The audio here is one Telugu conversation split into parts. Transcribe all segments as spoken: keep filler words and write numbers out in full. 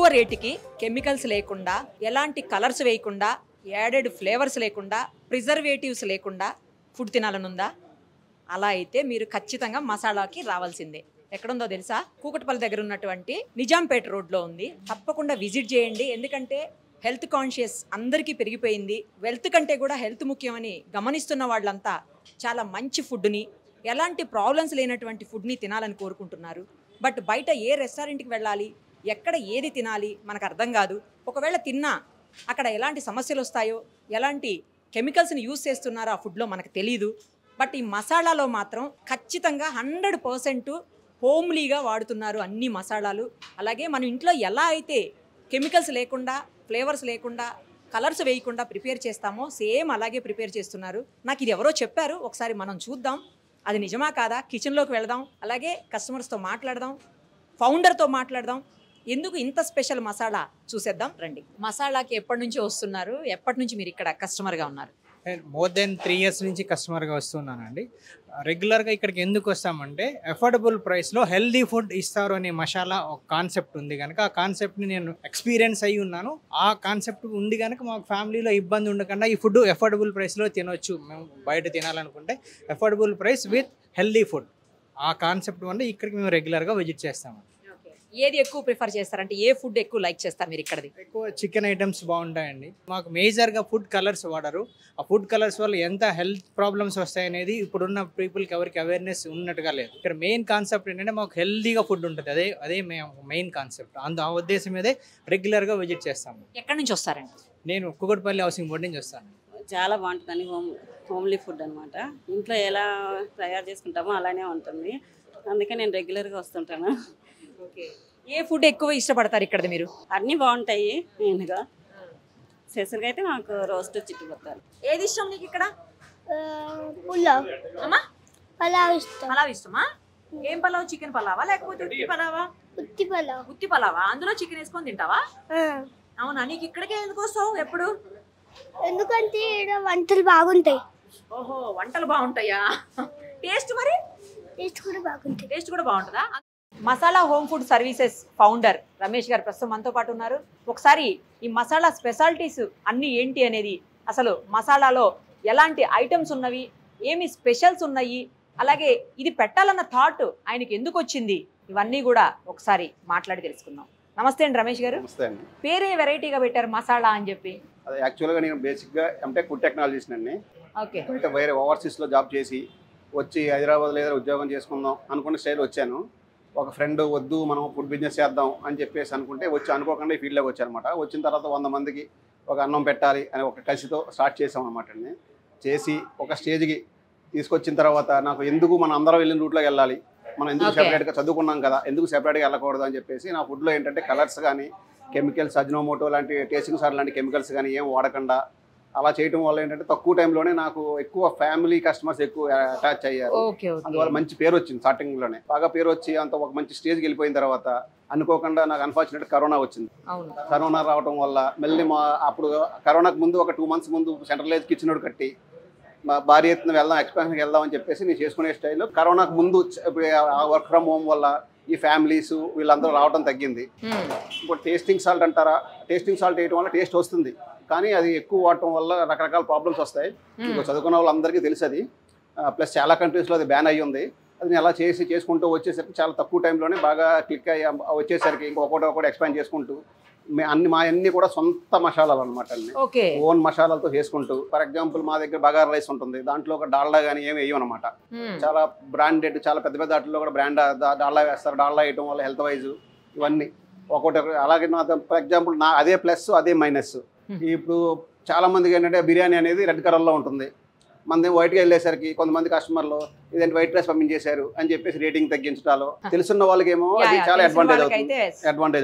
రేటుకి కెమికల్స్ లేకుండా, ఎలాంటి కలర్స్ వేయకుండా, యాడెడ్ ఫ్లేవర్స్ లేకుండా, ప్రిజర్వేటివ్స్ లేకుండా ఫుడ్ తినాలనుందా? అలా అయితే మీరు ఖచ్చితంగా మసాలాకి రావాల్సిందే. ఎక్కడుందో తెలుసా? కూకట్పల్లి దగ్గర ఉన్నటువంటి నిజాంపేట రోడ్లో ఉంది. తప్పకుండా విజిట్ చేయండి. ఎందుకంటే హెల్త్ కాన్షియస్ అందరికీ పెరిగిపోయింది. వెల్త్ కంటే కూడా హెల్త్ ముఖ్యమని గమనిస్తున్న వాళ్ళంతా చాలా మంచి ఫుడ్ని, ఎలాంటి ప్రాబ్లమ్స్ లేనటువంటి ఫుడ్ని తినాలని కోరుకుంటున్నారు. బట్ బయట ఏ రెస్టారెంట్కి వెళ్ళాలి, ఎక్కడ ఏది తినాలి మనకు అర్థం కాదు. ఒకవేళ తిన్నా అక్కడ ఎలాంటి సమస్యలు వస్తాయో, ఎలాంటి కెమికల్స్ని యూజ్ చేస్తున్నారో ఆ ఫుడ్లో మనకు తెలీదు. బట్ ఈ మసాలాలో మాత్రం ఖచ్చితంగా హండ్రెడ్ పర్సెంట్ హోమ్లీగా వాడుతున్నారు అన్ని మసాలాలు. అలాగే మనం ఇంట్లో ఎలా అయితే కెమికల్స్ లేకుండా, ఫ్లేవర్స్ లేకుండా, కలర్స్ వేయకుండా ప్రిపేర్ చేస్తామో సేమ్ అలాగే ప్రిపేర్ చేస్తున్నారు. నాకు ఇది ఎవరో చెప్పారు, ఒకసారి మనం చూద్దాం అది నిజమా కాదా. కిచెన్లోకి వెళదాం, అలాగే కస్టమర్స్తో మాట్లాడదాం, ఫౌండర్తో మాట్లాడదాం. ఎందుకు ఇంత స్పెషల్ మసాలా చూసేద్దాం రండి. మసాలాకి ఎప్పటి నుంచి వస్తున్నారు, ఎప్పటి నుంచి మీరు ఇక్కడ కస్టమర్గా ఉన్నారు? మోర్ దెన్ త్రీ ఇయర్స్ నుంచి కస్టమర్గా వస్తున్నానండి. రెగ్యులర్గా ఇక్కడికి ఎందుకు వస్తామంటే అఫోర్డబుల్ ప్రైస్లో హెల్దీ ఫుడ్ ఇస్తారు అనే మసాలా ఒక కాన్సెప్ట్ ఉంది కనుక ఆ కాన్సెప్ట్ని నేను ఎక్స్పీరియన్స్ అయ్యి ఉన్నాను. ఆ కాన్సెప్ట్ ఉంది కనుక మాకు ఫ్యామిలీలో ఇబ్బంది ఉండకుండా ఈ ఫుడ్ అఫోర్డబుల్ ప్రైస్లో తినొచ్చు. మేము బయట తినాలనుకుంటే affordable price with healthy food, ఆ కాన్సెప్ట్ వల్ల ఇక్కడికి మేము రెగ్యులర్గా విజిట్ చేస్తాము. ఏది ఎక్కువ ప్రిఫర్ చేస్తారంటే ఏ ఫుడ్ ఎక్కువ లైక్ చేస్తారు మీరు ఇక్కడది? ఎక్కువ చికెన్ ఐటమ్స్ బాగుంటాయండి. మాకు మేజర్గా ఫుడ్ కలర్స్ వాడరు. ఆ ఫుడ్ కలర్స్ వల్ల ఎంత హెల్త్ ప్రాబ్లమ్స్ వస్తాయనేది ఇప్పుడున్న పీపుల్కి ఎవరికి అవేర్నెస్ ఉన్నట్టుగా లేదు. ఇక్కడ మెయిన్ కాన్సెప్ట్ ఏంటంటే మాకు హెల్తీగా ఫుడ్ ఉంటుంది. అదే అదే మెయిన్ కాన్సెప్ట్. అందు ఆ ఉద్దేశం మీదే రెగ్యులర్గా విజిట్ చేస్తాము. ఎక్కడి నుంచి వస్తారండి? నేను కూకట్పల్లి హౌసింగ్ బోర్డ్ నుంచి వస్తాను. చాలా బాగుంటుందని హోమ్ హోమ్లీ ఫుడ్ అనమాట. ఇంట్లో ఎలా తయారు చేసుకుంటామో అలానే ఉంటుంది. అందుకే నేను రెగ్యులర్గా వస్తుంటాను. ఓకే, ఏ ఫుడ్ ఎక్కువ ఇష్టపడతారు ఇక్కడ మీరు? అన్నీ బాగుంటాయి. మెయిన్గా స్పెషల్గా అయితే నాకు రోస్ట్ చిట్టుపడతారు. ఏది ఇష్టం నీకు ఇక్కడ? పులావ్. అమ్మా పలావ్ ఇష్టం. పలావ్ ఇష్టమా? ఏం పలావ్? చికెన్ పలావా లేకపోతే ఉత్తి పలావా? ఉత్తి పలావ్. ఉత్తి పలావా? అందులో చికెన్ వేసుకొని తింటావా? అవునా, నీకు ఇక్కడికే ఎందుకు వస్తావు ఎప్పుడు? ఎందుకంటే ఇక్కడ వంటలు బాగుంటాయి. ఓహో, వంటలు బాగుంటాయా? టేస్ట్ మరి? టేస్ట్ కూడా బాగుంటాయి. టేస్ట్ కూడా బాగుంటుందా? Masala home food services founder Ramesh garu ప్రస్తుతం మనతో పాటు ఉన్నారు. ఒకసారి ఈ మసాలా స్పెషాలిటీస్ అన్నీ ఏంటి అనేది, అసలు మసాలాలో ఎలాంటి ఐటమ్స్ ఉన్నవి, ఏమి స్పెషల్స్ ఉన్నాయి, అలాగే ఇది పెట్టాలన్న థాట్ ఆయనకి ఎందుకు వచ్చింది, ఇవన్నీ కూడా ఒకసారి మాట్లాడి తెలుసుకుందాం. నమస్తే అండి రమేష్ గారు. నమస్తే అండి. పేరే వెరైటీగా పెట్టారు మసాలా అని చెప్పి. అది యాక్చువల్గా నేను బేసిక్గా ఎంటెక్ ఫుడ్ టెక్నాలజీస్ అండి. ఓకే. బయట వేరే ఓవర్సీస్లో జాబ్ చేసి వచ్చి హైదరాబాద్లో ఏదైనా ఉద్యోగం చేసుకుందాం అనుకున్న స్టైల్ వచ్చాను. ఒక ఫ్రెండ్ వద్దు మనం ఫుడ్ బిజినెస్ చేద్దాం అని చెప్పేసి అనుకుంటే వచ్చి అనుకోకుండా ఈ ఫీల్డ్లోకి వచ్చారనమాట. వచ్చిన తర్వాత వంద మందికి ఒక అన్నం పెట్టాలి అని ఒక కసితో స్టార్ట్ చేసాం అనమాట అండి. చేసి ఒక స్టేజ్కి తీసుకొచ్చిన తర్వాత నాకు ఎందుకు మనం అందరం వెళ్ళిన రూట్లోకి వెళ్ళాలి, మనం ఎందుకు సెపరేట్గా చదువుకున్నాం కదా, ఎందుకు సెపరేట్గా వెళ్ళకూడదు అని చెప్పేసి నా ఫుడ్లో ఏంటంటే కలర్స్ కానీ కెమికల్స్, అజినోమోటో లాంటి టేస్టింగ్ సార్ లాంటి కెమికల్స్ కానీ ఏం వాడకుండా అలా చేయడం వల్ల ఏంటంటే తక్కువ టైంలోనే నాకు ఎక్కువ ఫ్యామిలీ కస్టమర్స్ ఎక్కువ అటాచ్ అయ్యారు. అందువల్ల మంచి పేరు వచ్చింది. స్టార్టింగ్లోనే బాగా పేరు వచ్చి అంత ఒక మంచి స్టేజ్కి వెళ్ళిపోయిన తర్వాత అనుకోకుండా నాకు అన్ఫార్చునేట్ కరోనా వచ్చింది. కరోనా రావడం వల్ల మళ్ళీ మా అప్పుడు కరోనాకు ముందు ఒక టూ మంత్స్ ముందు సెంట్రలైజ్ కిచెన్ ఒకటి కట్టి మా భారీ ఎత్తున వెళ్దాం, ఎక్స్పాన్షన్కి వెళ్దాం అని చెప్పేసి నేను చేసుకునే స్టైల్. కరోనాకు ముందు వర్క్ ఫ్రమ్ హోమ్ వల్ల ఈ ఫ్యామిలీస్ వీళ్ళందరూ రావడం తగ్గింది. ఇప్పుడు టేస్టింగ్ సాల్ట్ అంటారా, టేస్టింగ్ సాల్ట్ వేయడం వల్ల టేస్ట్ వస్తుంది, కానీ అది ఎక్కువ వాడటం వల్ల రకరకాల ప్రాబ్లమ్స్ వస్తాయి. ఇప్పుడు చదువుకున్న వాళ్ళందరికీ తెలుసు అది. ప్లస్ చాలా కంట్రీస్లో అది బ్యాన్ అయ్యి ఉంది. అది నేను అలా చేసి చేసుకుంటూ వచ్చేసరికి చాలా తక్కువ టైంలోనే బాగా క్లిక్ అయ్యి వచ్చేసరికి ఇంకొకటి ఒకటి ఎక్స్పాండ్ చేసుకుంటూ అన్ని మా అన్ని కూడా సొంత మసాలాలు అనమాట అండి. ఓన్ మసాలాలతో చేసుకుంటూ, ఫర్ ఎగ్జాంపుల్ మా దగ్గర బగారా రైస్ ఉంటుంది, దాంట్లో ఒక డాల్డా కానీ ఏమి వేయం అనమాట. చాలా బ్రాండెడ్, చాలా పెద్ద పెద్ద వాటిల్లో కూడా బ్రాండ్ డాల్డా వేస్తారు. డాల్డా వేయటం వల్ల హెల్త్ వైజ్ ఇవన్నీ ఒకటి. అలాగే నా ఫర్ ఎగ్జాంపుల్ నా అదే ప్లస్ అదే మైనస్. ఇప్పుడు చాలా మందికి ఏంటంటే బిర్యానీ అనేది రెడ్ కలర్లో ఉంటుంది, మనది వైట్గా వెళ్ళేసరికి కొంతమంది కస్టమర్లు ఇదేంటి వైట్ రైస్ పంపించేశారు అని చెప్పేసి రేటింగ్ తగ్గించడాలు. తెలుసున్న వాళ్ళకి ఏమో అది చాలా అడ్వాంటేజ్ అవుతుంది అడ్వాంటేజ్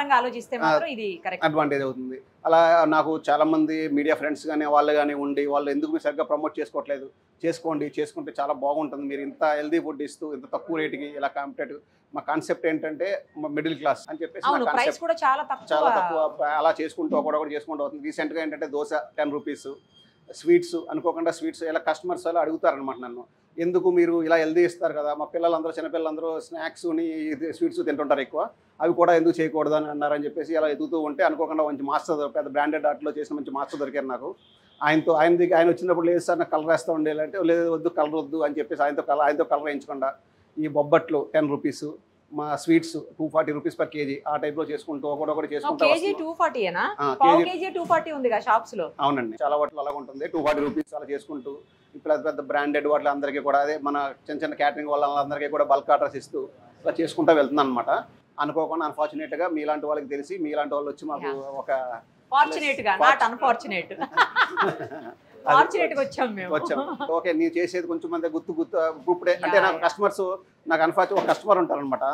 అవుతుంది అడ్వాంటేజ్ అవుతుంది అలా నాకు చాలా మంది మీడియా ఫ్రెండ్స్ కానీ వాళ్ళు కానీ ఉండి వాళ్ళు ఎందుకు మీరు సరిగ్గా ప్రమోట్ చేసుకోవట్లేదు, చేసుకోండి, చేసుకుంటే చాలా బాగుంటుంది, మీరు ఇంత హెల్దీ ఫుడ్ ఇస్తూ ఇంత తక్కువ రేటుకి ఇలా కాంపిటేటివ్. మా కాన్సెప్ట్ ఏంటంటే మిడిల్ క్లాస్ అని చెప్పేసి చాలా తక్కువ అలా చేసుకుంటూ ఒకటి చేసుకుంటూ అవుతుంది. రీసెంట్గా ఏంటంటే దోశ టెన్ రూపీస్, స్వీట్స్ అనుకోకుండా స్వీట్స్ ఇలా కస్టమర్స్ అలా అడుగుతారనమాట నన్ను. ఎందుకు మీరు ఇలా హెల్దీ ఇస్తారు కదా, మా పిల్లలందరూ చిన్నపిల్లలందరూ స్నాక్స్ని స్వీట్స్ తింటుంటారు ఎక్కువ, అవి కూడా ఎందుకు చేయకూడదు అని అన్నారని చెప్పేసి అలా ఎదుగుతూ ఉంటే అనుకోకుండా మంచి మాస్టర్, పెద్ద బ్రాండెడ్ ఆర్ట్లో చేసిన మంచి మాస్టర్ దొరికారు నాకు. ఆయనతో ఆయన దగ్గర ఆయన వచ్చినప్పుడు లేదు సార్ నాకు కలర్ వేస్తూ ఉండేలంటే లేదు వద్దు కలర్ వద్దు అని చెప్పేసి ఆయనతో కలర్ ఆయనతో కలర్ వేయించకుండా ఈ బొబ్బట్లు టెన్ రూపీస్, మా sweets two forty rupees per kg ఆ టైప్లో చేసుకుంటూ ఒకటి చేసుకుంటూ కేజీ టూ ఫార్టీనా కేజీ టూ ఫార్టీ ఉంది షాప్స్ లో. అవునండి, చాలా వాటిలో అలాగ ఉంటుంది. టూ ఫార్టీ రూపీస్ అలా చేసుకుంటూ ఇప్పుడు పెద్ద పెద్ద బ్రాండెడ్ వాటి అందరికీ కూడా అదే మన చిన్న చిన్న క్యాటరింగ్ వాళ్ళందరికీ కూడా బల్క్ ఆర్డర్స్ ఇస్తూ ఇలా చేసుకుంటూ వెళ్తున్నాను అనమాట. అనుకోకుండా అన్ఫార్చునేట్గా మీలాంటి వాళ్ళకి తెలిసి మీలాంటి వాళ్ళు వచ్చి మాకు ఒక ఫార్చునేట్ గా నాట్ అన్ఫార్చునేట్ ఫార్చునేట్ గా వచ్చాం మేము. వచ్చాం ఓకే, నేను చేసేది కొంచెం మంది గుర్తు గుర్తు ఇప్పుడే అంటే నాకు కస్టమర్స్ నాకు అన్ఫార్చునేట్ ఒక కస్టమర్ ఉంటారనమాట.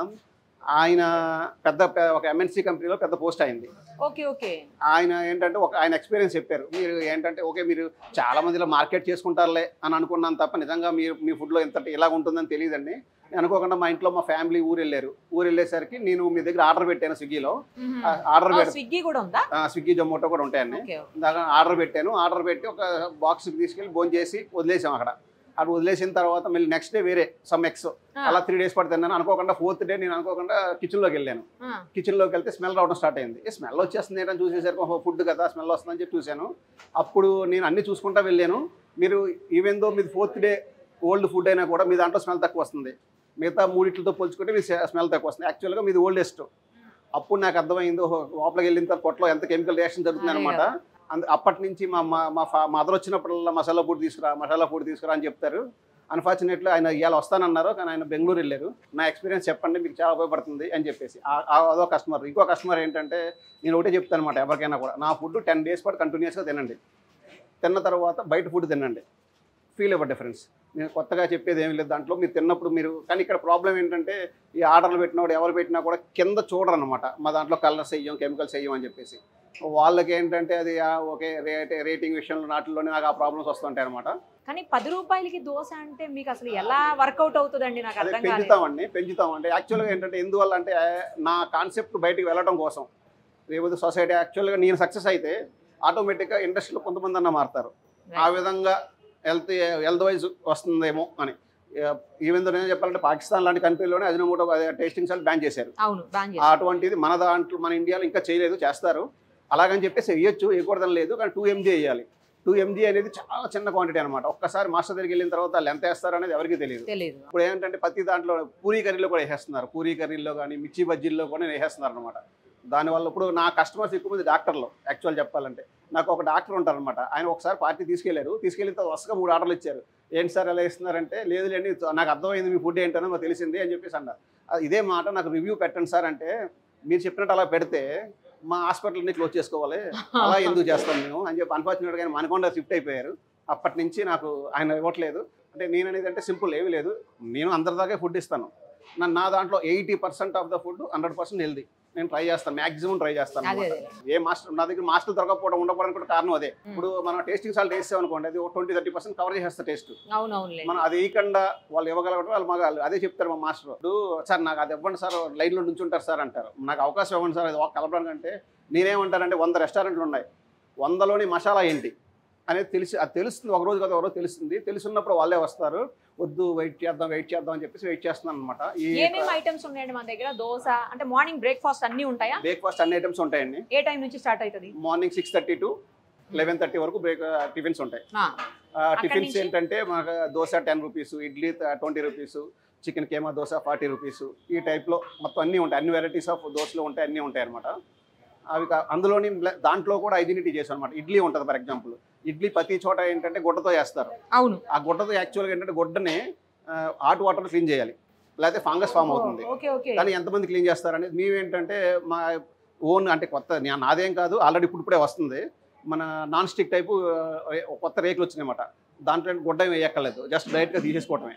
ఆయన పెద్ద ఒక ఎంఎన్సీ కంపెనీలో పెద్ద పోస్ట్ అయింది. Okay okay. ఆయన ఏంటంటే ఒక ఆయన ఎక్స్పీరియన్స్ చెప్పారు. మీరు ఏంటంటే ఓకే మీరు చాలా మందిలో మార్కెట్ చేసుకుంటారులే అని అనుకున్నాను తప్ప నిజంగా మీరు మీ ఫుడ్లో ఎంత ఇలా ఉంటుందని తెలియదండి. అనుకోకుండా మా ఇంట్లో మా ఫ్యామిలీ ఊరు వెళ్ళారు. ఊరు వెళ్ళేసరికి నేను మీ దగ్గర ఆర్డర్ పెట్టాను స్విగ్గీలో. ఆర్డర్ పెట్టి స్విగ్గీ కూడా ఉందా? స్విగ్గీ జొమాటో కూడా ఉంటాయండి. దాకా ఆర్డర్ పెట్టాను. ఆర్డర్ పెట్టి ఒక బాక్స్కి తీసుకెళ్ళి భోజనం చేసి వదిలేసాం అక్కడ. అక్కడ వదిలేసిన తర్వాత మళ్ళీ నెక్స్ట్ డే వేరే సమ్ ఎక్స్ అలా త్రీ డేస్ పడి తిన్నాను. అనుకోకుండా ఫోర్త్ డే నేను అనుకోకుండా కిచెన్లోకి వెళ్ళాను. కిచెన్లోకి వెళ్తే స్మెల్ రావడం స్టార్ట్ అయింది. ఏ స్మెల్ వచ్చేస్తుంది ఏంటని చూసేసరికి ఫుడ్ కదా స్మెల్ వస్తుందని చెప్పి చూశాను. అప్పుడు నేను అన్ని చూసుకుంటా వెళ్ళాను. మీరు ఈవెన్ దో మీది ఫోర్త్ డే ఓల్డ్ ఫుడ్ అయినా కూడా మీ దాంట్లో స్మెల్ తక్కువ వస్తుంది. మిగతా మూడిట్లతో పోల్చుకుంటే మీ స్మెల్ తక్కువ వస్తుంది. యాక్చువల్గా మీది ఓల్డెస్ట్. అప్పుడు నాకు అర్థమైంది లోపలికి వెళ్ళిన తర్వాత పొట్టలో ఎంత కెమికల్ రియాక్షన్ జరుగుతుంది అనమాట. అందు అప్పటి నుంచి మా మా మదర్ వచ్చినప్పుడల్లా మసాలా పొడి తీసుకురా మసాలా పొడి తీసుకురా అని చెప్తారు. అన్ఫార్చునేట్లీ ఆయన ఇవాళ వస్తానన్నారు, కానీ ఆయన బెంగళూరు వెళ్ళారు. నా ఎక్స్పీరియన్స్ చెప్పండి మీకు చాలా ఉపయోగపడుతుంది అని చెప్పేసి అదో కస్టమర్. ఇంకో కస్టమర్ ఏంటంటే నేను ఒకటే చెప్తాను అనమాట ఎవరికైనా కూడా, నా ఫుడ్ టెన్ డేస్ పాటు కంటిన్యూస్గా తినండి. తిన్న తర్వాత బయట ఫుడ్ తినండి, ఫీల్ అవ్వ డిఫరెన్స్. నేను కొత్తగా చెప్పేది ఏమి లేదు దాంట్లో. మీరు తిన్నప్పుడు మీరు కానీ ఇక్కడ ప్రాబ్లం ఏంటంటే ఈ ఆర్డర్లు పెట్టినప్పుడు ఎవరు పెట్టినా కూడా కింద చూడరు అనమాట. మా దాంట్లో కలర్స్ వేయం కెమికల్స్ వేయం అని చెప్పేసి. వాళ్ళకి ఏంటంటే అది ఓకే రేట్ రేటింగ్ విషయంలో నాటిల్లోనే నాకు ఆ ప్రాబ్లమ్స్ వస్తుంటాయి అనమాట. కానీ పది రూపాయలకి దోశ అంటే మీకు అసలు ఎలా వర్కౌట్ అవుతుందండి? నాకు అర్థం కాలేదు. పెంచుతామండి పెంచుతామంటే యాక్చువల్గా ఏంటంటే ఎందువల్ల అంటే నా కాన్సెప్ట్ బయటికి వెళ్ళడం కోసం. రేపు సొసైటీ యాక్చువల్గా నేను సక్సెస్ అయితే ఆటోమేటిక్గా ఇండస్ట్రీలో కొంతమంది అన్న మారుతారు. ఆ విధంగా హెల్త్ హెల్త్ వైజ్ వస్తుందేమో అని. ఈవెన్ దో నేను చెప్పాలంటే పాకిస్తాన్ లాంటి కంట్రీలోనే అజినోమోటో టేస్టింగ్ సాల్ట్ బ్యాన్ చేశారు. అటువంటిది మన దాంట్లో మన ఇండియాలో ఇంకా చేయలేదు, చేస్తారు. అలాగని చెప్పేసి వేయొచ్చు, వేయకూడదని లేదు, కానీ టూ ఎంజీ వేయాలి. టూ ఎంజీ అనేది చాలా చిన్న క్వాంటిటీ అనమాట. ఒక్కసారి మాస్టర్ దగ్గరికి వెళ్ళిన తర్వాత వాళ్ళు ఎంత వేస్తారు అనేది ఎవరికి తెలియదు. ఇప్పుడు ఏంటంటే ప్రతి దాంట్లో పూరీ కర్రీలో కూడా వేసేస్తున్నారు. పూరీ కర్రీలో కానీ మిర్చి బజ్జీల్లో కూడా వేసేస్తున్నారు అనమాట. దానివల్ల ఇప్పుడు నా కస్టమర్స్ ఎక్కువ మంది డాక్టర్లు. యాక్చువల్ చెప్పాలంటే నాకు ఒక డాక్టర్ ఉంటారనమాట. ఆయన ఒకసారి పార్టీ తీసుకెళ్లారు. తీసుకెళ్ళిన తర్వాత వరుసగా మూడు ఆర్డర్లు ఇచ్చారు. ఏంటి సార్ ఎలా ఇస్తున్నారంటే లేదు లేండి నాకు అర్థమైంది మీ ఫుడ్ ఏంటనో నాకు తెలిసింది అని చెప్పేసి అన్నారు. ఇదే మాట నాకు రివ్యూ పెట్టండి సార్ అంటే, మీరు చెప్పినట్టు అలా పెడితే మా హాస్పిటల్ని క్లోజ్ చేసుకోవాలి, అలా ఎందుకు చేస్తాం మేము అని చెప్పి అన్ఫార్చునేట్గా ఆయన మనకొండ షిఫ్ట్ అయిపోయారు. అప్పటి నుంచి నాకు ఆయన ఇవ్వట్లేదు. అంటే నేను అనేది అంటే సింపుల్ ఏమీ లేదు, నేను అందరి దాకా ఫుడ్ ఇస్తాను. నన్ను నా దాంట్లో eighty percent of the food hundred percent healthy. నేను ట్రై చేస్తాను, మాక్సిమం ట్రై చేస్తాను. ఏ మాస్టర్ నా దగ్గర మాస్టర్ దొరకకపోవడం ఉండకపోవడానికి కూడా కారణం అదే. ఇప్పుడు మనం టేస్టింగ్ సాల్ట్ వేసాం అనుకోండి, అది ట్వంటీ థర్టీ పర్సెంట్ కవర్ చేస్తే టేస్ట్ మనం అది వేయకుండా వాళ్ళు ఇవ్వగలగడం వాళ్ళు మగాళ్ళు అదే చెప్తారు. మా మాస్టర్ ఇప్పుడు సార్ నాకు అది ఇవ్వండి సార్, లైన్లో నుంచి ఉంటారు సార్ అంటారు. నాకు అవకాశం ఇవ్వండి సార్ అది కలపడానికి అంటే నేనేమంటానంటే వంద రెస్టారెంట్లు ఉన్నాయి, వందలోని మసాలా ఏంటి అనేది తెలిసి అది తెలుస్తుంది. ఒక రోజు కదా ఒక రోజు తెలుస్తుంది. తెలుసున్నప్పుడు వాళ్ళే వస్తారు. వద్దు వెయిట్ చేద్దాం వెయిట్ చేద్దాం అని చెప్పేసి వెయిట్ చేస్తున్నాను అనమాట. ఏమేమి ఐటమ్స్ ఉన్నాయండి మన దగ్గర? దోశ అంటే మార్నింగ్ బ్రేక్ఫాస్ట్ అన్ని ఉంటాయా? బ్రేక్ఫాస్ట్ అన్ని ఐటమ్స్ ఉంటాయండి. ఏ టైం నుంచి స్టార్ట్ అవుతుంది? Morning six thirty to eleven thirty వరకు బ్రేక్ టిఫిన్స్ ఉంటాయి. టిఫిన్స్ ఏంటంటే మాకు dosa ten rupees, idli twenty rupees, chicken keema dosa forty rupees, ఈ టైప్లో మొత్తం అన్నీ ఉంటాయి. అన్ని వెరైటీస్ ఆఫ్ దోశలు ఉంటాయి, అన్నీ ఉంటాయి అనమాట. అవి అందులోని దాంట్లో కూడా ఐడెంటిటీ చేసాం అనమాట. ఇడ్లీ ఉంటుంది ఫర్ ఎగ్జాంపుల్, ఇడ్లీ ప్రతి చోట ఏంటంటే గుడ్డతో వేస్తారు. అవును, ఆ గుడ్డతో యాక్చువల్గా ఏంటంటే గుడ్డని హాట్ వాటర్ క్లీన్ చేయాలి, లేకపోతే ఫంగస్ ఫామ్ అవుతుంది. కానీ ఎంతమంది క్లీన్ చేస్తారనేది మేమేంటంటే మా ఓన్ అంటే కొత్త నాదేం కాదు, ఆల్రెడీ ఇప్పుడు ఇప్పుడే వస్తుంది. మన నాన్ స్టిక్ టైపు కొత్త రేకులు వచ్చినాయన్నమాట. దాంట్లో గుడ్డ వేయక్కర్లేదు, జస్ట్ డైరెక్ట్గా తీసేసుకోవటమే.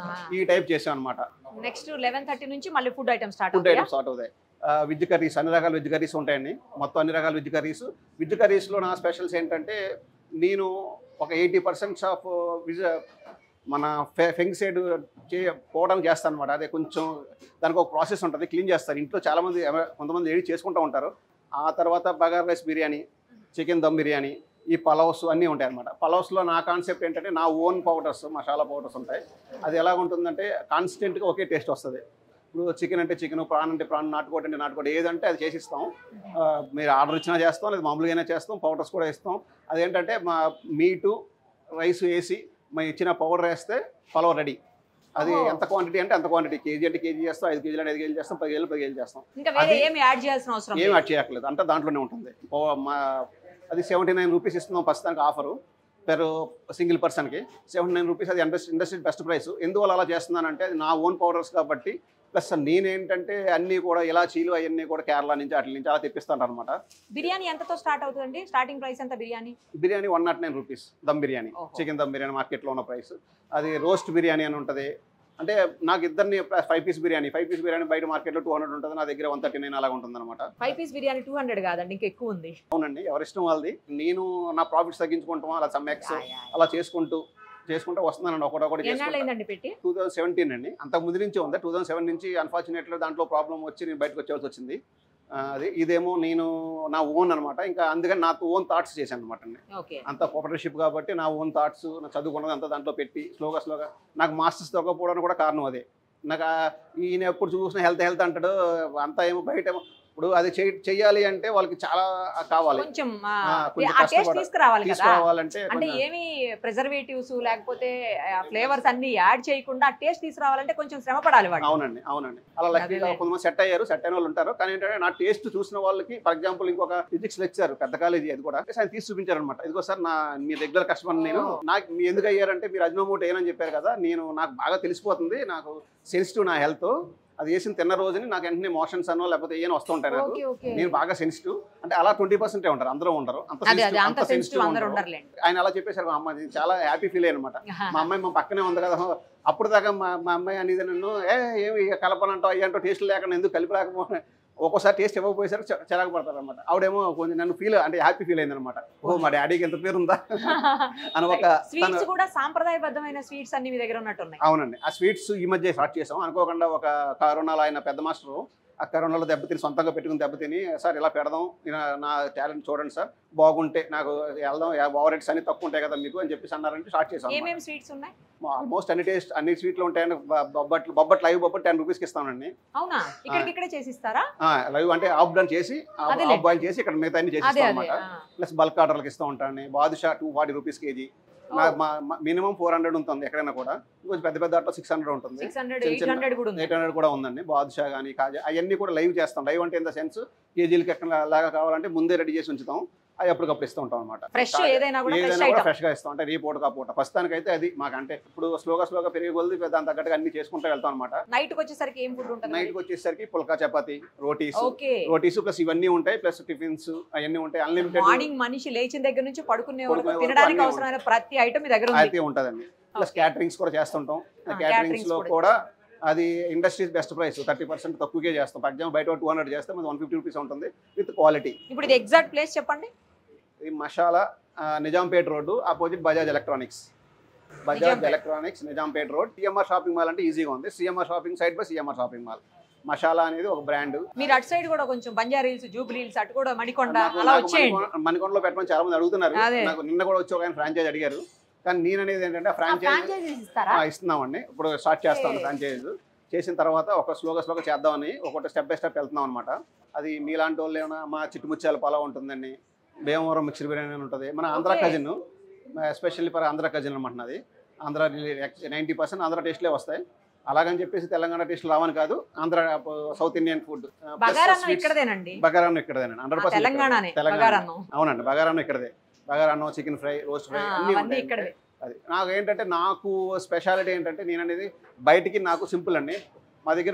ఈ టైప్ చేసాం అనమాట. నెక్స్ట్ లెవెన్ థర్టీ నుంచి మళ్ళీ food items start food items start అవుతాయి. వెజ్ కర్రీస్ అన్ని రకాల వెజ్ కర్రీస్ ఉంటాయండి. మొత్తం అన్ని రకాల వెజ్ కర్రీస్. వెజ్ కర్రీస్లో నా స్పెషల్స్ ఏంటంటే నేను ఒక ఎయిటీ పర్సెంట్స్ ఆఫ్ విజ్ మన ఫె ఫెంగ్ సైడ్ చే పోవడం చేస్తాను అనమాట. అదే కొంచెం దానికి ఒక ప్రాసెస్ ఉంటుంది, క్లీన్ చేస్తారు. ఇంట్లో చాలామంది కొంతమంది ఏది చేసుకుంటూ ఉంటారు. ఆ తర్వాత బగార్ రైస్ బిర్యానీ, చికెన్ దమ్ బిర్యానీ, ఈ పలావ్స్ అన్నీ ఉంటాయి అనమాట. పలావ్స్లో నా కాన్సెప్ట్ ఏంటంటే నా ఓన్ పౌడర్స్, మసాలా పౌడర్స్ ఉంటాయి. అది ఎలా ఉంటుందంటే కాన్స్టెంట్గా ఒకే టేస్ట్ వస్తుంది. ఇప్పుడు చికెన్ అంటే చికెన్, ప్రాన్ అంటే ప్రాన్, నాటుకోటి అంటే నాటుకోటి, ఏదంటే అది చేసిస్తాం. మీరు ఆర్డర్ ఇచ్చినా చేస్తాం, లేదా మామూలుగానే చేస్తాం, పౌడర్స్ కూడా ఇస్తాం. అదేంటంటే మా మీటు రైస్ వేసి మేము ఇచ్చిన పౌడర్ వేస్తే పలావ్ రెడీ. అది ఎంత క్వాంటిటీ అంటే అంత క్వాంటిటీ, కేజీ అంటే కేజీ చేస్తాం, ఐదు కేజీలు అంటే ఐదు కేజీలు చేస్తాం, పది కేజీలు పది కేజీలు చేస్తాం. ఏమి యాడ్ చేయాల్సిన అవసరం ఏం యాడ్ చేయట్లేదు, అంటే దాంట్లోనే ఉంటుంది. మా అది సెవెంటీ నైన్ రూపీస్ ఇస్తున్నాం ప్రస్తుతానికి ఆఫరు పెర్ సింగిల్ పర్సన్కి. సెవెంటీ నైన్ రూపీస్ అది ఇండస్ట్రీ ఇండస్ట్రీ బెస్ట్ ప్రైస్. ఎందువల్ల అలా చేస్తున్నానంటే అది నా ఓన్ పౌడర్స్ కాబట్టి, ప్లస్ నేనేంటంటే అన్నీ కూడా ఇలాచీలు అవన్నీ కూడా కేరళ నుంచి అట్ల నుంచి అలా తెప్పిస్తాను అనమాట. బిర్యానీ ఎంతతో స్టార్ట్ అవుతుందండి? స్టార్టింగ్ ప్రైస్ ఎంత biryani? Biryani one nought nine rupees dum biryani, chicken dum biryani మార్కెట్లో ఉన్న ప్రైస్. అది రోస్ట్ బిర్యానీ అని ఉంటుంది. అంటే నాకు ఇద్దరిని five piece biryani five piece biryani బయట మార్కెట్లో టూ హండ్రెడ్ ఉంటుంది, నా దగ్గర వన్ థర్టీ నైన్ అలాగ ఉంటుంది అనమాట. Five piece biryani two hundred కాదండి, ఇంకా ఎక్కువ ఉంది. అవునండి, ఎవరిష్టం వాళ్ళది. నేను నా ప్రాఫిట్స్ తగ్గించుకుంటాం, అలా సమ్మెక్స్ అలా చేసుకుంటూ చేసుకుంటూ వస్తున్నానండి. ఒకటొకటి పెట్టి టూ థౌసండ్ సెవెంటీన్ అండి, అంతకు ముందు నుంచి ఉంది. టూ థౌసండ్ సెవెన్ నుంచి అన్ఫార్చునేట్లీ దాంట్లో ప్రాబ్లం వచ్చి నేను బయటకు వచ్చేవాల్సి వచ్చింది. అది ఇదేమో నేను నా ఓన్ అనమాట. ఇంకా అందుకని నాకు ఓన్ థాట్స్ చేశాను అనమాట అండి. అంత కోఆపరేటివ్ కాబట్టి నా ఓన్ థాట్స్, నా చదువుకున్నది అంతా దాంట్లో పెట్టి స్లోగా స్లోగా నాకు మాస్టర్స్ తగ్గకపోవడానికి కూడా కారణం అదే. నాకు ఈయన ఎప్పుడు చూసిన హెల్త్ హెల్త్ అంటాడు, అంతా ఏమో బయట ఏమో. ఇప్పుడు అది చెయ్యాలి అంటే వాళ్ళకి చాలా కావాలి, కొంచెం తీసుకురావాలంటే అంటే ఏమి ప్రిజర్వేటివ్స్ లేకపోతే ఫ్లేవర్స్ అన్ని యాడ్ చేయకుండా టేస్ట్ తీసుకురావాలంటే కొంచెం శ్రమ పడాలి. అవునండి అవునండి అలా లక్కీగా కొంతమంది సెట్ అయ్యారు, సెట్ అయిన వాళ్ళు ఉంటారు. కానీ ఏంటంటే నా టేస్ట్ చూసిన వాళ్ళకి, ఫర్ ఎగ్జాంపుల్ ఇంకొక ఫిజిక్స్ లెక్చర్ పెద్ద కాలేజీ, అది కూడా ఆయన తీసి చూపించారు అనమాట. ఇదిగో సార్ నా మీ రెగ్యులర్ కస్టమర్ నేను, నాకు మీ ఎందుకు అయ్యారంటే మీరు అజ్నోమోటో ఏనని చెప్పారు కదా, నేను నాకు బాగా తెలిసిపోతుంది, నాకు సెన్సిటివ్ నా హెల్త్, అది వేసిన తిన్న రోజుని నాకు వెంటనే మోషన్స్ అనో లేకపోతే ఏమైనా వస్తూ ఉంటాయి నాకు, నేను బాగా సెన్సిటివ్ అంటే అలా ట్వంటీ పర్సెంటే ఉంటారు, అందరూ ఉండరు అంత సెన్సిటివ్. ఆయన అలా చెప్పేశారు. మా అమ్మ చాలా హ్యాపీ ఫీల్ అయ్యనమాట. మా అమ్మాయి మా పక్కనే ఉంది కదా, అప్పుడు దాకా మా మా అమ్మాయి అనేది నన్ను ఏ ఏమి కలపనంటో అయ్యంటో టేస్ట్ లేకుండా ఎందుకు కలిపలేకపోతే ఒక్కోసారి టేస్ట్ ఇవ్వకపోయేసరికి చిరాకు పడతారు అనమాట. ఆవిడేమో కొంచెం నన్ను ఫీల్ అంటే హ్యాపీ ఫీల్ అయింది అనమాట. ఓ మా డాడీకి ఎంత పేరు ఉందా అని. ఒక స్వీట్స్ కూడా సాంప్రదాయబద్ధమైన స్వీట్స్ అన్ని మీ దగ్గర ఉన్నట్టున్నాయి. అవునండి, ఆ స్వీట్స్ ఈ మధ్య స్టార్ట్ చేసాం. అనుకోకుండా ఒక కరోనాలో ఆయన పెద్ద మాస్టరు ఆ కరోనాలో దెబ్బతిని సొంతంగా పెట్టుకుని దెబ్బతిని, సార్ ఇలా పెడదాం, నా టాలెంట్ చూడండి సార్, బాగుంటే నాకు వెళ్దాం, ఓవర్ రేట్స్ అన్ని తక్కువ ఉంటాయి కదా మీకు అని చెప్పేసి అన్నారంటే స్టార్ట్ చేసాం. ఏమేమి స్వీట్స్ ఉన్నాయి? ఆల్మోస్ట్ అన్ని టేస్ట్ అన్ని స్వీట్లు ఉంటాయండి. బొబ్బట్లు బొబ్బట్లు లైవ్ బొబ్బట్లు టెన్ రూపీస్కి ఇస్తానండి. అవునా, ఇక్కడికి చేసిస్తారా? లైవ్ అంటే హాఫ్ డన్ చేసి హాఫ్ బాయిల్ చేసి ఇక్కడ మిగతా అన్ని చేసి అనమాట. ప్లస్ బల్క్ ఆర్డర్లకు ఇస్తూ ఉంటాను. Badusha two forty rupees kg, minimum four hundred ఉంటుంది ఎక్కడైనా కూడా. కొంచెం పెద్ద పెద్ద ఆటో సిక్స్ హండ్రెడ్ ఉంటుంది, ఎయిట్ హండ్రెడ్ కూడా ఉందండి. బాదుషా కానీ కాజా అవన్నీ కూడా లైవ్ చేస్తాం. లైవ్ అంటే ఇన్ ద సెన్స్ కేజీలకి ఎక్కడ లాగా కావాలంటే ముందే రెడీ చేసి ఉంచుతాం, అవి అప్పటికప్పుడు ఇస్తూ ఉంటాం అనమాట. ఏదైనా కూడా ఫ్రెష్ గా ఇస్తాం, అంటే రేపు పూట కాపూట. ప్రస్తుతానికి అయితే అది మాకంటే ఇప్పుడు స్లోగా స్లోగా పెరిగి కొద్ది దాని తగ్గట్టుగా అన్ని చేసుకుంటూ వెళ్తాం అనమాట. నైట్ వచ్చేసరికి ఏం ఫుడ్ ఉంటుంది? నైట్ వచ్చేసరికి పుల్కా చపాతి, రోటీస్ రోటీస్ ప్లస్ ఇవన్నీ ఉంటాయి, ప్లస్ టిఫిన్స్ అవన్నీ ఉంటాయి. అన్లిమిటెడ్ మార్నింగ్ మనిషి లేచిన దగ్గర నుంచి పడుకునే వరకు తినడానికి అవసరమైన ప్రతి ఐటమ్ మీ దగ్గర అయితే ఉంటుందండి. ప్లస్ క్యాటరింగ్స్ కూడా చేస్తుంటాం. క్యాటరింగ్స్ లో కూడా అది industries best price, thirty percent తక్కువగా చేస్తాం. ఫర్ ఎగ్జాంపుల్ బయట టూ హండ్రెడ్ చేస్తాం, అది వన్ ఫిఫ్టీ రూపీస్ ఉంటుంది విత్ క్వాలిటీ. ఇప్పుడు ఇది ఎగ్జాక్ట్ ప్లేస్ చెప్పండి. ఈ Masala Nizampet road opposite Bajaj Electronics, Bajaj Electronics Nizampet road. CMR shopping mall అంటే ఈజీగా ఉంది. CMR shopping side by CMR shopping mall. Masala అనేది ఒక బ్రాండ్. మీరు అటు సైడ్ కూడా కొంచెం బంజారా హిల్స్, జూబ్లీ హిల్స్, అటు కూడా మణికొండ అలా వచ్చేయండి. మణికొండలో పెట్టమని చాలా మంది అడుగుతున్నారు. నాకు నిన్న కూడా వచ్చి ఒక ఫ్రాంచైజ్ అడిగారు. కానీ నేను అనేది ఏంటంటే ఫ్రాంచైజ్ ఇస్తున్నామండి. ఇప్పుడు స్టార్ట్ చేస్తాం ఫ్రాంచైజ్. చేసిన తర్వాత ఒక స్లోగా స్లోగా చేద్దామని ఒకటి స్టెప్ బై స్టెప్ వెళ్తున్నాం అనమాట. అది మీలాంటి వాళ్ళు ఏమైనా మా చిట్టుముత్యాల పలావ్ ఉంటుందండి, భీమవరం మిక్సర్ బిర్యానీ అని ఉంటుంది, మన Andhra cuisine, especially for Andhra cuisine అనమాట. అది ఆంధ్ర నైంటీ పర్సెంట్ ఆంధ్ర టేస్ట్లే వస్తాయి. అలాగని చెప్పేసి తెలంగాణ టేస్ట్ రావని కాదు, ఆంధ్ర సౌత్ ఇండియన్ ఫుడ్. బగారాన్నం ఇక్కడదేనండి, హండ్రెడ్ పర్సెంట్ తెలంగాణ. అవునండి, బగారాన్నం ఇక్కడదే. బగారాన్నం, చికెన్ ఫ్రై, రోస్ట్ ఫ్రై అన్నీ ఉంటాయి. అది నాకు ఏంటంటే నాకు స్పెషాలిటీ ఏంటంటే నేను అనేది బయటికి నాకు సింపుల్ అండి. మా దగ్గర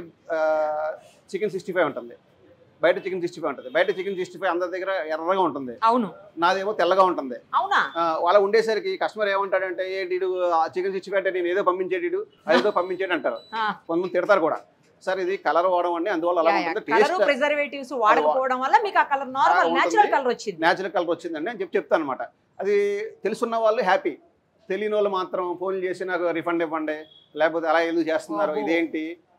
చికెన్ సిక్స్టీ ఫైవ్ ఉంటుంది, బయట చికెన్ సిక్స్టీ ఫైవ్ ఉంటుంది. బయట చికెన్ సిక్స్టీ ఫైవ్ అందరి దగ్గర ఎర్రగా ఉంటుంది, అవును, నాదేమో తెల్లగా ఉంటుంది. అవునా, వాళ్ళ ఉండేసరికి కస్టమర్ ఏమంటాడంటే ఏంటి చికెన్ సిక్స్టీ ఫైవ్ అంటే నేను ఏదో పంపించేడు అదేదో పంపించేది అంటారు. కొంతమంది తిడతారు కూడా, సార్ ఇది కలర్ వాడడం అండి అందువల్ల అలా ఉంటుంది, ప్రిజర్వేటివ్స్ వాడకపోవడం వల్ల మీకు ఆ కలర్ నార్మల్ నేచురల్ కలర్ వచ్చింది, నేచురల్ కలర్ వచ్చిందండి అని చెప్పి చెప్తాను అనమాట. అది తెలుసున్న వాళ్ళు హ్యాపీ, తెలియని వాళ్ళు మాత్రం ఫోన్ చేసి నాకు రిఫండ్ ఇవ్వండి, లేకపోతే అలా ఎందుకు చేస్తున్నారు, ఇదేంటి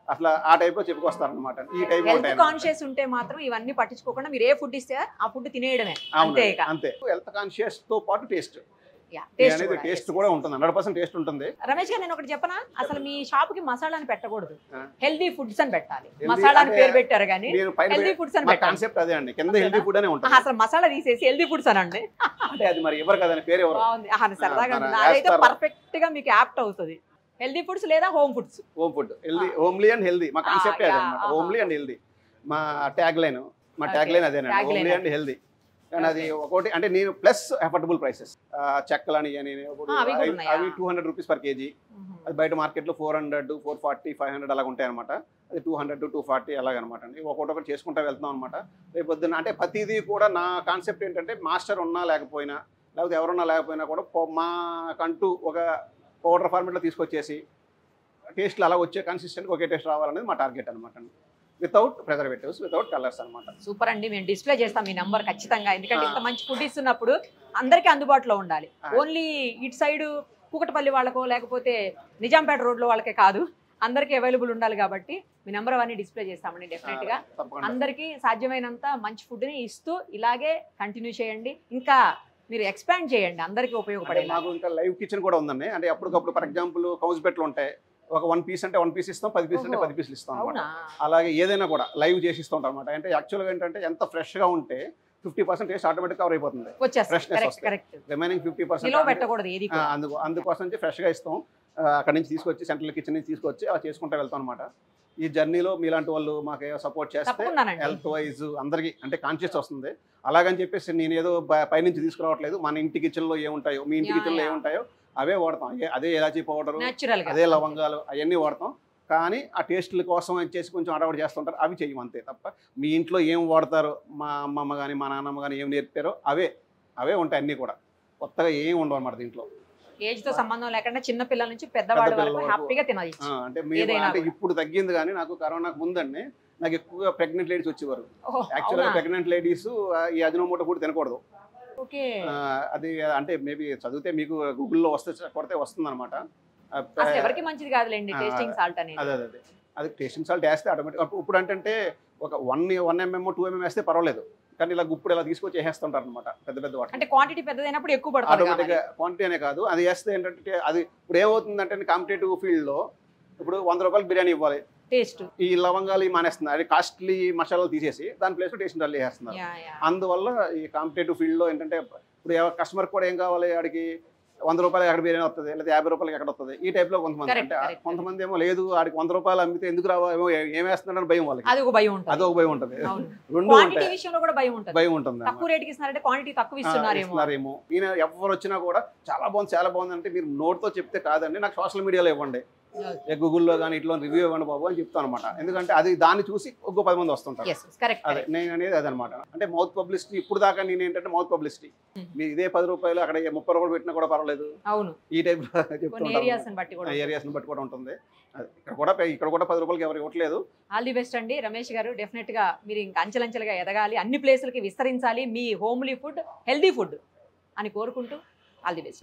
అట్లా ఆ టైప్లో చెప్పుకొస్తారనమాట. ఈ టైప్ హెల్త్ కాన్షియస్ ఉంటే మాత్రం ఇవన్నీ పట్టించుకోకుండా మీరు ఏ ఫుడ్ ఇస్తే ఆ ఫుడ్ తినేయడమే. అంతే ఇక. అంతే. హెల్త్ కాన్షియస్ తో పాటు టేస్ట్ యా, టేస్ట్ అనేది కూడా. టేస్ట్ కూడా ఉంటుంది, హండ్రెడ్ పర్సెంట్ టేస్ట్ ఉంటుంది. రమేష్ గారు నేను ఒకటి చెప్పనా, అసలు మీ షాప్ కి మసాలాని పెట్టకూడదు, ఆ. హెల్దీ ఫుడ్స్ అని పెట్టాలి. Healthy మసాలా అని అంటే పేరు పెట్టారు కానీ నేను పైన హెల్దీ ఫుడ్స్ అని మా పెట్టాలి. కాన్సెప్ట్ అదే అండి, కింద హెల్తీ ఫుడ్ అనే ఉంటుంది. అసలు మసాలా తీసేసి హెల్దీ ఫుడ్స్ అనండి. అంటే అది మరి ఎవరు కదని పేరు ఎవరు? బాగుంది. ఆహా, సరదాగా మన ఉంటుంది. అదైతే వేస్తారు. పర్ఫెక్ట్ గా మీకు యాప్ట్ అవుతుంది. హెల్దీ ఫుడ్స్ లేదా home foods. Home food healthy, homely and healthy మా కాన్సెప్ట్ యా, అదే అనమాట. ఆహా. హోమ్లీ అండ్ హెల్దీ మా ట్యాగ్ లైన్. మా Okay. ట్యాగ్ లైన్ అదేనండి, Tagline హోమ్లీ అది. And healthy. అండ్ అది ఒకటి అంటే నేను ప్లస్ అఫోర్డబుల్ ప్రైసెస్. చెక్కలని అని ఇప్పుడు ఆ, అవి కూడా అవి- ఉన్నాయా? అవి two hundred rupees per kg. అది బయట మార్కెట్లో four hundred four forty five hundred అలాగ ఉంటాయి అనమాట. అది టూ హండ్రెడ్ టూ ఫార్టీ అలాగనమాట అండి. ఒక్కొక్కటి ఒకటి చేసుకుంటూ వెళ్తాం అనమాట. రేపు పొద్దున్న అంటే ప్రతిదీ కూడా నా కాన్సెప్ట్ ఏంటంటే మాస్టర్ ఉన్నా లేకపోయినా లేకపోతే ఎవరున్నా లేకపోయినా కూడా పో- మాకంటూ ఒక పౌడర్ ఫార్మేట్లో తీసుకొచ్చేసి టేస్ట్లు అలా వచ్చే కన్సిస్టెంట్గా ఒకే టేస్ట్ రావాలనేది మా టార్గెట్ అనమాట అండి. వితౌట్ ప్రిజర్వేటివ్స్, వితౌట్ కలర్స్ అనమాట. సూపర్ అండి, మేము డిస్ప్లే చేస్తాం మీ నంబర్ ఖచ్చితంగా. ఎందుకంటే ఆ. ఇంత మంచి ఫుడ్ ఇస్తున్నప్పుడు అందరికీ అందుబాటులో ఉండాలి. ఆ. ఓన్లీ ఇటు సైడ్ కూకటపల్లి వాళ్ళకో లేకపోతే నిజాంపేట రోడ్లో వాళ్ళకే కాదు, అందరికీ అవైలబుల్ ఉండాలి. కాబట్టి మీ నెంబర్ అవన్నీ డిస్ప్లే చేస్తామండి డెఫినెట్ గా. తప్పకుండా. అందరికీ సాధ్యమైనంత మంచి ఫుడ్ని ఇస్తూ ఇలాగే కంటిన్యూ చేయండి. ఇంకా మీరు ఎక్స్పాండ్ చేయండి, అందరికీ అంటే ఉపయోగపడేలా. మాకు ఇంకా లైవ్ కిచెన్ కూడా ఉందండి. అంటే అప్పటికప్పుడు ఫర్ ఎగ్జాంపుల్ కౌజ్ బెట్లు ఉంటాయి, ఒక వన్ పీస్ అంటే వన్ పీస్ ఇస్తాం, పది పీస్ అంటే ఓహో. పది పీసులు ఇస్తాం అనమాట. అవునా? అలాగే ఏదైనా కూడా లైవ్ చేసి ఇస్తూ ఉంటాం అనమాట. అంటే యాక్చువల్గా ఏంటంటే ఎంత ఫ్రెష్గా ఉంటే fifty percent taste automatic cover అయిపోతుంది. వచ్చేస్తాం. Freshness కరెక్ట్ వస్తాయి. కరెక్ట్. రిమైనింగ్ ఫిఫ్టీ పర్సెంట్ నిలవ పెట్టకూడదు ఏది కూడా. అందుకు అందుకోసం నుంచి ఫ్రెష్గా ఇస్తాం. ఆ, అక్కడి నుంచి తీసుకొచ్చి సెంట్రల్ కిచెన్ నుంచి తీసుకొచ్చి అలా చేసుకుంటూ వెళ్తాం అనమాట. ఈ జర్నీలో మీలాంటి వాళ్ళు మాకు సపోర్ట్ చేస్తే తప్పకుండానండి. హెల్త్ వైజ్ అందరికీ అంటే కాన్షియస్ వస్తుంది. అలాగని చెప్పేసి నేను ఏదో బ- పైనుంచి తీసుకురావట్లేదు. మన ఇంటి కిచెన్లో ఏముంటాయో, మీ ఇంటి యా, కిచెన్లో యా. ఏముంటాయో అవే వాడతాం. ఏ- అదే ఇలాచీ పౌడరు, న్యాచురల్ గా. అదే లవంగాలు అవన్నీ వాడతాం. కానీ ఆ టేస్ట్ల కోసం వచ్చేసి కొంచెం అడవాడు చేస్తుంటారు, అవి చెయ్యం అంతే తప్ప. మీ ఇంట్లో ఏం వాడతారో, మా అమ్మమ్మ కానీ మా నాన్నమ్మ కానీ ఏం నేర్పారో అవే అవే ఉంటాయి అన్నీ కూడా. కొత్తగా ఏం ఉండవు అన్నమాట దీంట్లో. ఏజ్ తో సంబంధం లేకుండా చిన్న పిల్లల నుంచి పెద్దవాళ్ళ పెద్ద వరకు పిల్లల వరకు. హ్యాపీగా తినవచ్చు. ఆ, అంటే మీరు ఏదైనా అంటే కూడా. ఇప్పుడు తగ్గింది కానీ నాకు కరోనాకు ముందండి నాకు ఎక్కువగా ప్రెగ్నెంట్ లేడీస్ వచ్చేవారు. ఓహో, యాక్చువల్గా అవునా? ప్రెగ్నెంట్ లేడీస్ ఈ అజినోమోటో ఫుడ్ తినకూడదు. ఓకే. ఆ, అది అంటే మేబీ చదివితే మీకు గూగుల్లో వస్తే కొడితే వస్తుంది అనమాట. అసలు ఎవరికి మంచిది కాదులేండి ఆ, టేస్టింగ్ సాల్ట్ అనేది. అదే అదే అది టేస్టింగ్ సాల్ట్ వేస్తే ఆటోమేటిక్. ఇప్పుడు అంటే ఒక one one mm two mm వేస్తే పర్వాలేదు, కానీ ఇలా గుప్పుడు ఇలా తీసుకొచ్చి వేసేస్తుంటారు అనమాట పెద్ద పెద్ద వాటి. అంటే క్వాంటిటీ పెద్దదైనప్పుడు ఎక్కువ పడుతుంది ఆటోమేటిక్గా క్వాంటిటీ అనే కాదు, అది వేస్తే ఏంటంటే అది ఇప్పుడు ఏమవుతుందంటే కాంపిటేటివ్ ఫీల్డ్లో ఇప్పుడు వంద రూపాయలు బిర్యానీ ఇవ్వాలి, టేస్ట్. ఈ లవంగాలు ఇవి మానేస్తున్నారు. అది కాస్ట్లీ మసాలాలు తీసేసి దాని ప్లేస్లో టేస్ట్ డల్ వేస్తున్నారు. అందువల్ల ఈ కాంపిటేటివ్ ఫీల్డ్లో ఏంటంటే ఇప్పుడు కస్టమర్ కూడా ఏం కావాలి, ఆడికి వంద రూపాయలు ఎక్కడ బిర్యానీ వస్తుంది, లేదా యాభై రూపాయలకి ఎక్కడ వస్తుంది, ఈ టైప్లో కొంతమంది. Correct, అంటే correct. కొంతమంది ఏమో లేదు ఆడికి వంద రూపాయలు అమ్మితే ఎందుకు రావా, ఏమో ఏం వేస్తున్నాడని భయం వాళ్ళకి. అది ఒక భయం ఉంటుంది. అదొక భయం ఉంటుంది. అవును. రెండు క్వాంటిటీ ఉంటాయి, విషయంలో కూడా భయం ఉంటుంది. భయం ఉంటుంది. తక్కువ రేటుకి ఇస్తున్నారంటే క్వాంటిటీ తక్కువ ఇస్తున్నారేమో. ఇస్తున్నారేమో ఈయన ఎవరు వచ్చినా కూడా చాలా బాగుంది చాలా బాగుంది అంటే మీరు నోట్తో చెప్తే కాదండి, నాకు సోషల్ మీడియాలో ఇవ్వండి, గూగుల్లో కానీ ఇట్లా రివ్యూ ఇవ్వండి బాబు అని చెప్తాను అనమాట. ఎందుకంటే అది దాన్ని చూసి ఒక్కో పది మంది వస్తుంటారు. Yes, correct, అదే correct. నేను అనేది అదనమాట. అంటే మౌత్ పబ్లిసిటీ ఇప్పుడు దాకా నేను ఏంటంటే మౌత్ పబ్లిసిటీ Hmm. మీరు ఇదే పది రూపాయలు అక్కడ ముప్పై రూపాయలు పెట్టినా కూడా పర్వాలేదు, అవును. ఈ టైప్ కొన్ని ఏరియాస్ బట్టి కూడా. ఏరియాస్ని బట్టి కూడా ఉంటుంది. అది ఇక్కడ కూడా ఇక్కడ కూడా పది రూపాయలకి ఎవరు ఇవ్వట్లేదు. ఆల్ ది బెస్ట్ అండి రమేష్ గారు. డెఫినెట్ గా మీరు ఇంకా అంచెలంచెలుగా ఎదగాలి, అన్ని ప్లేసులకి విస్తరించాలి మీ హోమ్లీ ఫుడ్, హెల్దీ ఫుడ్ అని కోరుకుంటూ all the best.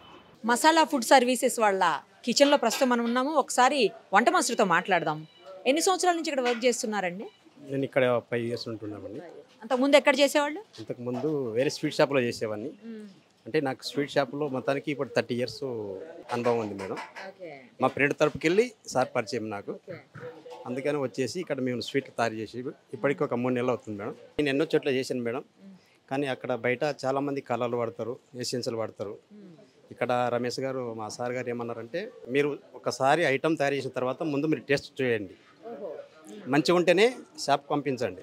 Masala food services వాళ్ళ కిచెన్లో ప్రస్తుతం మనం ఉన్నాము. ఒకసారి వంట మాస్టర్తో మాట్లాడదాం. ఎన్ని సంవత్సరాల నుంచి ఇక్కడ వర్క్ చేస్తున్నారండి? నేను ఇక్కడ ఫైవ్ ఇయర్స్ ఉంటున్నామండి. అంతకుముందు ఎక్కడ చేసేవాళ్ళు? ఇంతకుముందు వేరే స్వీట్ షాప్లో చేసేవాడిని. అంటే నాకు స్వీట్ షాప్లో మొత్తానికి ఇప్పుడు థర్టీ ఇయర్స్ అనుభవం ఉంది మేడం. మా ఫ్రెండ్ తరపుకి వెళ్ళి సార్ పరిచయం నాకు, అందుకని వచ్చేసి ఇక్కడ మేము స్వీట్లు తయారు చేసి ఇప్పటికి ఒక మూడు నెలలు అవుతుంది మేడం. నేను ఎన్నో చోట్ల చేశాను మేడం, కానీ అక్కడ బయట చాలామంది కలర్లు వాడతారు, ఎసెన్షియల్ వాడతారు. ఇక్కడ రమేష్ గారు మా సార్ గారు ఏమన్నారంటే మీరు ఒకసారి ఐటమ్ తయారు చేసిన తర్వాత ముందు మీరు టేస్ట్ చేయండి, మంచిగా ఉంటేనే షాప్ పంపించండి,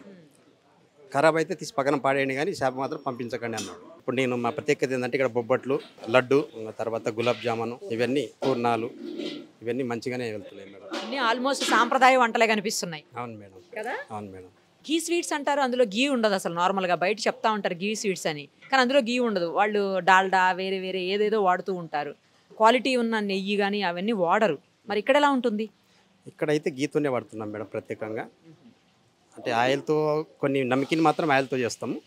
ఖరాబ్ అయితే తీసి పక్కన పాడేయండి కానీ షాప్ మాత్రం పంపించకండి అన్నాడు. ఇప్పుడు నేను మా ప్రత్యేకత ఏంటంటే ఇక్కడ బొబ్బట్లు, లడ్డు, తర్వాత గులాబ్ జామును, ఇవన్నీ పూర్ణాలు ఇవన్నీ మంచిగానే వెళ్తున్నాయి మేడం. అన్నీ ఆల్మోస్ట్ సాంప్రదాయ వంటలే కనిపిస్తున్నాయి అవును మేడం, కదా. అవును మేడం. గీ స్వీట్స్ అంటారు, అందులో గీ ఉండదు అసలు. నార్మల్గా బయట చెప్తా ఉంటారు గీ స్వీట్స్ అని, కానీ అందులో గీ ఉండదు. వాళ్ళు డాల్డా వేరే వేరే ఏదేదో వాడుతూ ఉంటారు. క్వాలిటీ ఉన్న నెయ్యి కానీ అవన్నీ వాడరు. మరి ఇక్కడ ఎలా ఉంటుంది? ఇక్కడైతే గీతోనే వాడుతున్నాం మేడం ప్రత్యేకంగా. అంటే ఆయిల్తో కొన్ని నమ్మకిని మాత్రం ఆయిల్తో చేస్తాము,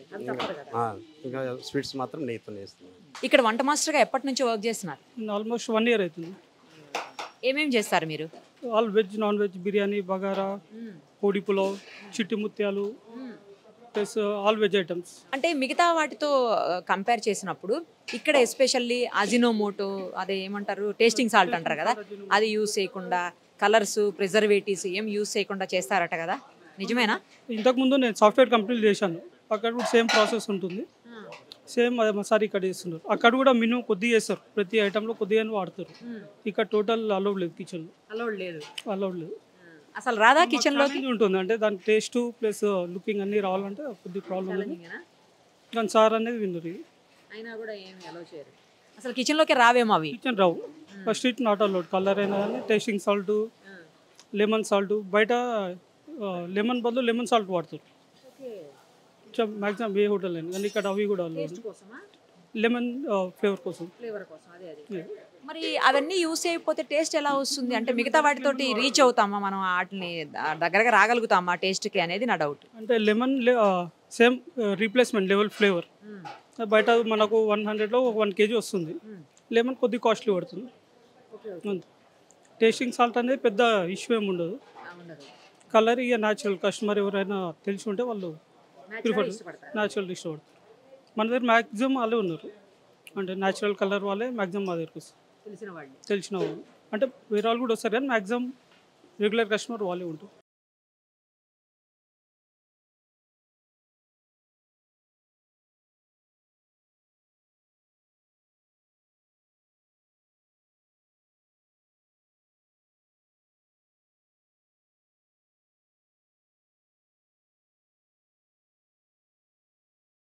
ఇంకా స్వీట్స్ మాత్రం నెయ్యితో చేస్తున్నాం. ఇక్కడ వంట మాస్టర్గా ఎప్పటి నుంచి వర్క్ చేస్తున్నారు? ఆల్మోస్ట్ వన్ ఇయర్ అవుతుంది. ఏమేమి చేస్తారు మీరు? All veg non veg biryani bagara కోడి పులావ్ చిట్టి ముత్యాలు ప్లస్ ఆల్ వెజ్ ఐటమ్స్. అంటే మిగతా వాటితో కంపేర్ చేసినప్పుడు ఇక్కడ ఎస్పెషల్లీ అజినోమోటో అదే ఏమంటారు టేస్టింగ్ సాల్ట్ అంటారు కదా, అది యూస్ చేయకుండా కలర్స్ ప్రిజర్వేటివ్స్ ఏం యూస్ చేయకుండా చేస్తారట కదా, నిజమేనా? ఇంతకుముందు నేను సాఫ్ట్వేర్ కంపెనీలు చేశాను, అక్కడ కూడా సేమ్ ప్రాసెస్ ఉంటుంది, సేమ్ అదే మసాలా ఇక్కడ చేస్తున్నారు. అక్కడ కూడా మినిమం కొద్దిగా చేస్తారు, ప్రతి ఐటెంలో కొద్దిగా వాడతారు. ఇక్కడ టోటల్ అలౌడ్ లేదు, కిచెన్లో అలౌడ్ లేదు, అలౌడ్ లేదు అసలు రాదా కిచెన్లోకి ఉంటుంది. అంటే దాని టేస్ట్ ప్లస్ లుకింగ్ అన్నీ రావాలంటే కొద్ది ప్రాబ్లం ఉంది. కానీ సార్ అనేది విన్నరు, అయినా కూడా ఏమి అలౌ చేయరు, అసలు కిచెన్లోకి రావేమో అవి. కిచెన్ రావు, first it not allowed. Colour అయినా కానీ టేస్టింగ్ సాల్ట్ లెమన్ సాల్ట్, బయట లెమన్ బదులు లెమన్ సాల్ట్ వాడతారు మ్యాక్సిమం ఏ హోటల్ అయినా, కానీ ఇక్కడ అవి కూడా లెమన్ ఫ్లేవర్ కోసం. ఫ్లేవర్ కోసం అదే అదే. మరి అవన్నీ యూస్ చేయకపోతే టేస్ట్ ఎలా వస్తుంది? అంటే మిగతా వాటితోటి రీచ్ అవుతామా మనం, వాటిని దగ్గరగా రాగలుగుతామా టేస్ట్కి అనేది నా డౌట్. అంటే lemon same replacement level flavour, బయట మనకు వన్ హండ్రెడ్లో ఒక వన్ కేజీ వస్తుంది, లెమన్ కొద్ది కాస్ట్లీ పడుతుంది. టేస్టింగ్ సాల్ట్ అనేది పెద్ద ఇష్యూ ఏమి ఉండదు. కలర్ ఇక న్యాచురల్, కస్టమర్ ఎవరైనా తెలిసి ఉంటే వాళ్ళు ప్రిఫర్ న్యాచురల్ ఇష్టపడతారు. మన దగ్గర మ్యాక్సిమం వాళ్ళే ఉన్నారు, అంటే న్యాచురల్ కలర్ వాళ్ళే మ్యాక్సిమం మా దగ్గరకు వస్తారు, తెలిసిన వాళ్ళు. అంటే వేరే వాళ్ళు కూడా వస్తారు కానీ మ్యాక్సిమం రెగ్యులర్ కస్టమర్ వాళ్ళే ఉంటారు.